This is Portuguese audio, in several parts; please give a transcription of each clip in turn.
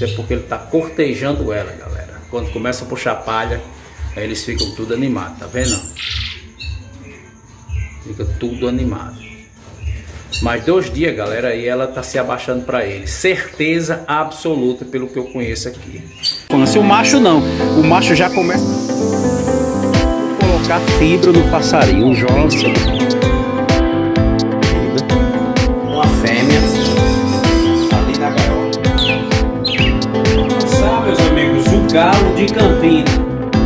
Isso é porque ele tá cortejando ela, galera. Quando começa a puxar palha, aí eles ficam tudo animados, tá vendo? Fica tudo animado. Mais 2 dias, galera, aí ela tá se abaixando para ele. Certeza absoluta pelo que eu conheço aqui. Se o macho não, o macho já começa a colocar fibra no passarinho, um jovem. Uma fêmea ali na gaiola. Sabe, meus amigos, o galo de Campina.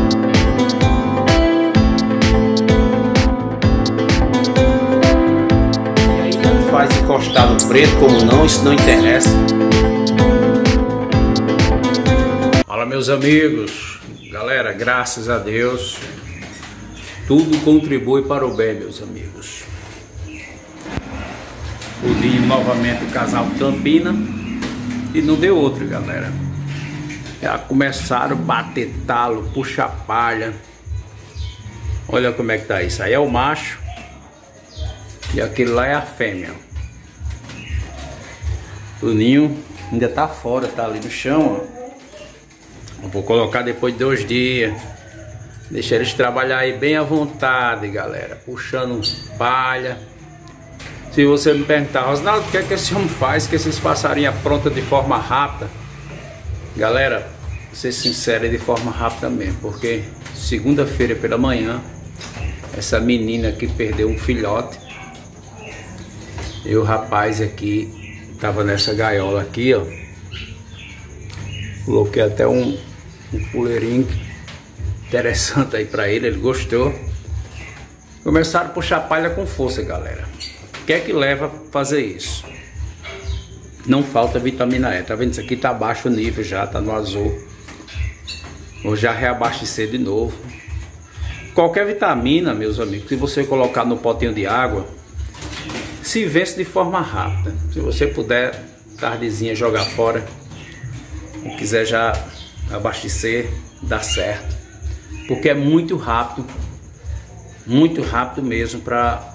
Faz encostar no preto como não, isso não interessa. Fala, meus amigos, galera, graças a Deus tudo contribui para o bem, meus amigos. Pudim novamente o casal Campina e não deu outro, galera. Já começaram a bater talo, puxar palha. Olha como é que tá isso. Aí é o macho e aquele lá é a fêmea. O ninho ainda tá fora, tá ali no chão, ó. Eu vou colocar depois de 2 dias. Deixar eles trabalhar aí bem à vontade, galera. Puxando palha. Se você me perguntar, Rosnaldo, o que é que esse homem faz que esses passarinhos aprontam de forma rápida? Galera, vou ser sincero, de forma rápida mesmo. Porque segunda-feira pela manhã, essa menina aqui perdeu um filhote. E o rapaz aqui tava nessa gaiola aqui, ó. Coloquei até um puleirinho interessante aí pra ele gostou. Começaram a puxar palha com força, galera. O que é que leva a fazer isso? Não falta vitamina E, tá vendo? Isso aqui tá baixo o nível já, tá no azul. Vou já reabastecer de novo. Qualquer vitamina, meus amigos, se você colocar no potinho de água, se vence de forma rápida. Se você puder, tardezinha, jogar fora. Se quiser já abastecer, dá certo. Porque é muito rápido mesmo para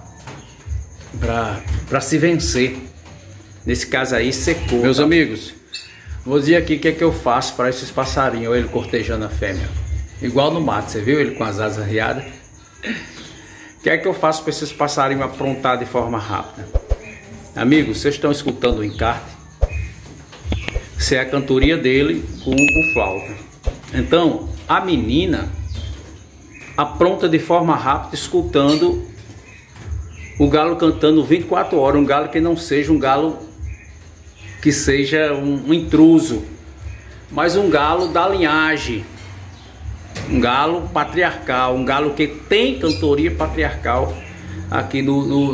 se vencer. Nesse caso aí, secou. Meus amigos, vou dizer aqui o que é que eu faço para esses passarinhos, ele cortejando a fêmea. Igual no mato, você viu ele com as asas riadas? O que é que eu faço para esses passarinhos aprontar de forma rápida? Amigos, vocês estão escutando o encarte? Isso é a cantoria dele com o flauta. Então, a menina apronta de forma rápida, escutando o galo cantando 24 horas. Um galo que não seja um galo que seja um intruso, mas um galo da linhagem. Um galo patriarcal, um galo que tem cantoria patriarcal aqui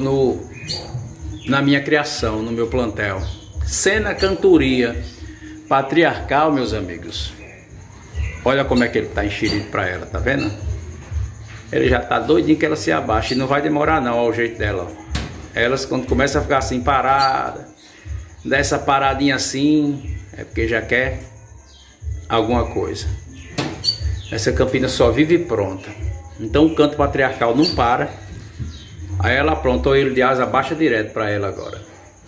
na minha criação, no meu plantel. Sendo a cantoria patriarcal, meus amigos, olha como é que ele tá enxerido para ela, tá vendo? Ele já tá doidinho que ela se abaixe, e não vai demorar não, ao jeito dela. Elas quando começam a ficar assim parada, dessa paradinha assim, é porque já quer alguma coisa. Essa campina só vive pronta. Então o canto patriarcal não para. Aí ela aprontou ele de asa baixa direto para ela agora.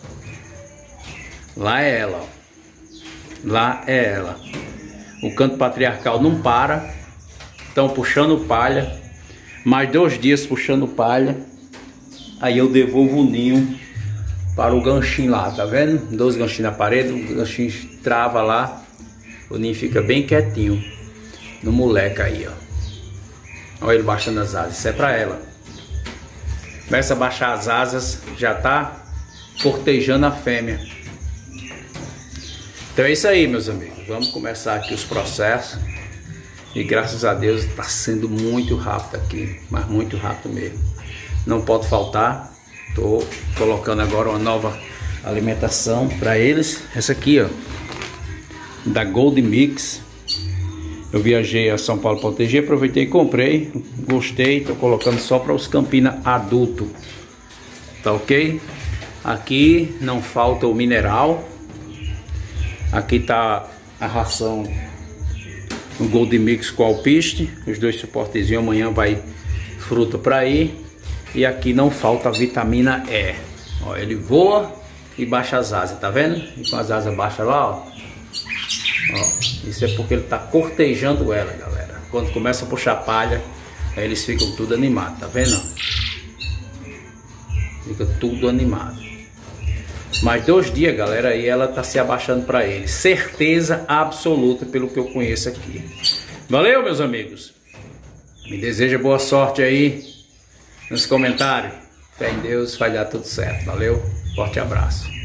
Lá é ela, ó. Lá é ela. O canto patriarcal não para. Estão puxando palha. Mais 2 dias puxando palha. Aí eu devolvo o ninho para o ganchinho lá, tá vendo? 2 ganchinhos na parede, o ganchinho trava lá. O ninho fica bem quietinho. No moleque aí, ó. Olha ele baixando as asas. Isso é pra ela. Começa a baixar as asas, já tá cortejando a fêmea. Então é isso aí, meus amigos. Vamos começar aqui os processos. E graças a Deus tá sendo muito rápido aqui. Mas muito rápido mesmo. Não pode faltar. Tô colocando agora uma nova alimentação para eles. Essa aqui, ó, da Gold Mix. Eu viajei a São Paulo para UTG, aproveitei e comprei, gostei, tô colocando só para os Campina adulto, tá ok? Aqui não falta o mineral, aqui tá a ração, o Gold Mix com alpiste, os 2 suportezinhos, amanhã vai fruta para ir, e aqui não falta a vitamina E, ó, ele voa e baixa as asas, tá vendo? E com as asas baixas lá, ó. Isso é porque ele está cortejando ela, galera. Quando começa a puxar palha, aí eles ficam tudo animados, tá vendo? Fica tudo animado. Mais 2 dias, galera, aí ela tá se abaixando para ele. Certeza absoluta pelo que eu conheço aqui. Valeu, meus amigos. Me deseja boa sorte aí nos comentários. Fé em Deus, vai dar tudo certo. Valeu, forte abraço.